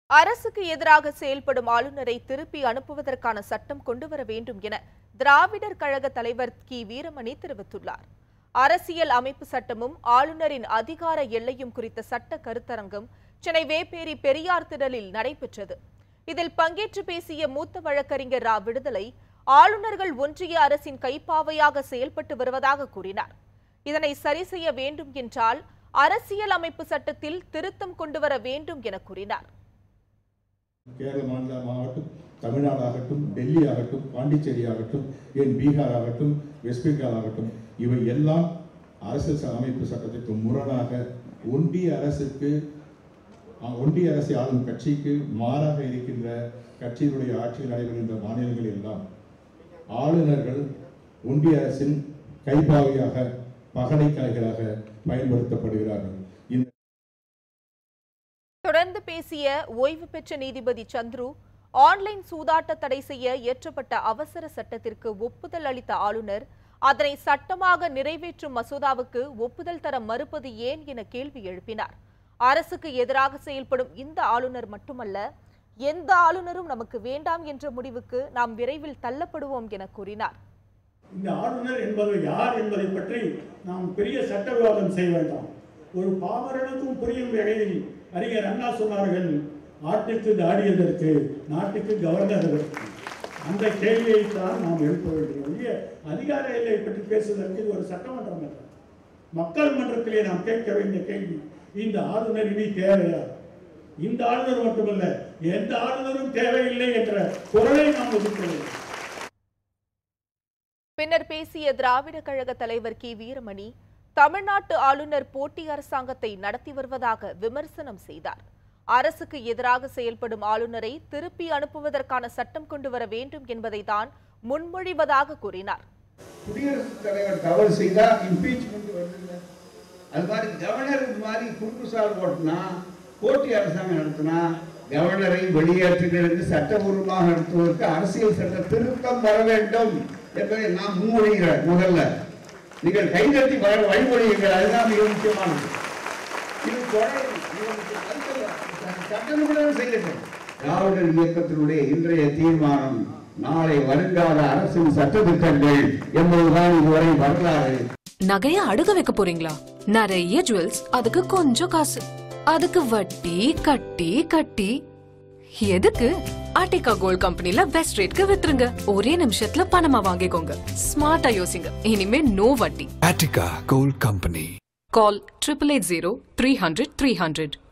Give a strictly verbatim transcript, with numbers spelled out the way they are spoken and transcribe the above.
அரசுக்கு எதிராக செயல்படும் ஆளுநரை திருப்பி அனுப்புவதற்கான சட்டம் கொண்டுவர வேண்டும் என திராவிடர் கழக தலைவர் கி வீரமணி தெரிவித்துள்ளார். அரசியல் அமைப்பு சட்டமும் ஆளுநரின் அதிகார எல்லையும் குறித்த சட்ட கருத்தரங்கம் சென்னை வேப்பேரி பெரியார் திடலில் நடைபெற்றது. இதில் பங்கேற்று பேசிய மூத்த வழக்கறிஞர் ரா விடுதலை ஆளுநர்கள் ஒன்றிய அரசின் கைப்பாவையாக செயல்பட்டு வருவதாக கூறினார். இதனை சரி செய்ய வேண்டும் என்றால் அரசியல் அமைப்பு சட்டத்தில் திருத்தம் கொண்டுவர வேண்டும் என கூறினார். கேரள மாநிலமாகட்டும், தமிழ்நாடு ஆகட்டும், டெல்லி ஆகட்டும், பாண்டிச்சேரி ஆகட்டும், ஏன் பீகார் ஆகட்டும், வெஸ்ட் பெங்கால் ஆகட்டும், இவை எல்லாம் அரசியல் அமைப்பு சட்டத்திற்கு முரணாக ஒன்றிய அரசுக்கு ஒன்றிய அரசை ஆளும் கட்சிக்கு மாறாக இருக்கின்ற கட்சியினுடைய ஆட்சியில் நடைபெறுகின்ற மாநிலங்கள் எல்லாம் ஆளுநர்கள் ஒன்றிய அரசின் கைப்பாவையாக பகடைக்காய்களாக பயன்படுத்தப்படுகிறார்கள். தொடர்ந்து பேசிய ஓய்வு பெற்ற நீதிபதி சந்துரு, ஆன்லைன் சூதாட்ட தடை செய்ய இயற்றப்பட்ட அவசர சட்டத்திற்கு ஒப்புதல் அளித்த ஆளுநர் அதனை சட்டமாக நிறைவேற்றும் மசோதாவுக்கு ஒப்புதல் தர மறுப்பது ஏன் என கேள்வி எழுப்பினார். அரசுக்கு எதிராக செயல்படும் இந்த ஆளுநர் மட்டுமல்ல, எந்த ஆளுநரும் நமக்கு வேண்டாம் என்ற முடிவுக்கு நாம் விரைவில் தள்ளப்படுவோம் என கூறினார். இந்த ஆளுநர் என்பவர் யார் என்பதை பற்றி நாம் பெரிய சட்ட விவாதம் செய்ய வேண்டாம். ஒரு பாமரனுக்கும் புரியும் வகையில் அறிஞர் அண்ணா சொன்னார்கள், நாட்டுக்கு தாடியதற்கு நாட்டுக்கு கவர்னர் எதற்கு. அந்த கேள்வியை தான் நாம் எழுப்ப வேண்டும். அதிகார எல்லையை பற்றி பேசுவதற்கு இது ஒரு சட்டமன்றம் அல்ல, மக்கள் மன்றத்திலே நாம் கேட்க வேண்டிய கேள்வி, இந்த ஆளுநர் இனி தேவையா? இந்த ஆளுநர் மட்டுமல்ல, எந்த ஆளுநரும் தேவையில்லை என்ற குரலை நாம் ஒதுக்க வேண்டும். பின்னர் பேசிய திராவிட கழக தலைவர் கி வீரமணி, தமிழ்நாட்டு ஆளுநர் போட்டி அரசாங்கத்தை நடத்தி வருவதாக விமர்சனம் செய்தார். அரசுக்கு எதிராக செயல்படும் ஆளுநரை திருப்பி அனுப்புவதற்கான சட்டம் கொண்டு வர வேண்டும் என்பதை தான் முன்மொழிவதாக கூறினார். குடியரசுத் தலைவர் தவறு செய்தா இம்பீச்மெண்ட் வருது. அது மாதிரி கவர்னர் மாதிரி குறுக்குசால் போட்டுனா, போட்டி அரசாங்கம் நடத்தினா கவர்னரை வெளியேற்றுகிறது சட்டபூர்வமாக நடத்துவதற்கு அரசியல் சட்ட திருத்தம் வர வேண்டும் என்பதை நாம் முன்மொழிகிறோம். முதல்ல நீங்கள் கைதட்டி வழிமொழியுங்கள், அதுதான் மிக முக்கியமானது. இது சட்டமன்றம் செய்யட்டும். திராவிடர் இயக்கத்தினுடைய இன்றைய தீர்மானம் நாளை வருங்கால அரசின் சட்ட திட்டங்கள் என்பதுதான் இதுவரை வரலாறு. நகைய அடுக்க வைக்க போறீங்களா? நிறைய ஜுவல்ஸ், அதுக்கு கொஞ்சம் காசு, அதுக்கு வட்டி கட்டி கட்டி எதுக்கு? ஆர்டிகா கோல்ட் கம்பெனில பெஸ்ட் ரேட்க்கு வித்துருங்க. ஒரே நிமிஷத்துல பணமா வாங்கிக்கோங்க. ஸ்மார்ட்டா யோசிங்க. இனிமே நோ வட்டி. Artika gold company. Call triple eight zero three hundred three hundred.